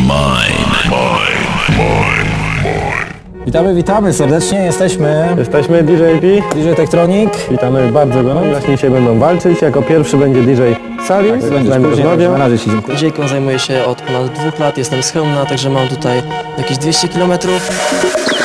Witamy serdecznie, jesteśmy DJ Tektronik. Witamy bardzo gorąco. Właśnie dzisiaj będą walczyć. Jako pierwszy będzie DJ Salis. Na razie Ci dziękuję. DJ-ką zajmuję się od ponad 2 lat, jestem z Chełmna, także mam tutaj jakieś 200 km.